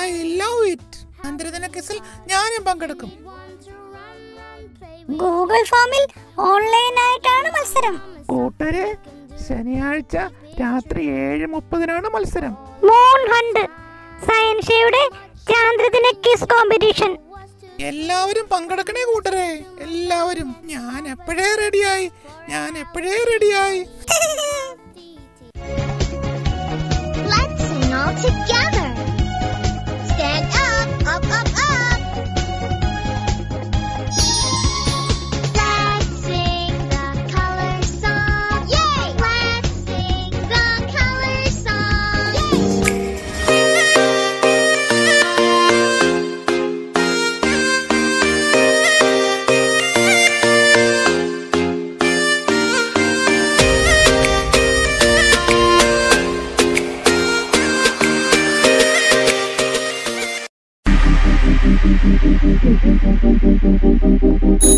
I love it. ചന്ദ്രദിന ക്വിസിൽ ഞാനും പങ്കെടുക്കും. Google ഫോമിൽ ഓൺലൈൻ ആയിട്ടാണ് മത്സരം. കൂട്ടരെ, ശനിയാഴ്ച രാത്രി 7:30 മത്സരം. മൂൺ ഹണ്ട് സയൻഷയുടെ ചാന്ദ്രദിന ക്വിസ് കോമ്പറ്റീഷൻ. എല്ലാവരും പങ്കെടുക്കണേ കൂട്ടരെ, എല്ലാവരും. ഞാൻ എപ്പോഴേ റെഡിയായി. Let's sing all together. Stand up, up, up, up. Let's sing the color song. Yay! Let's sing the color song. Yay!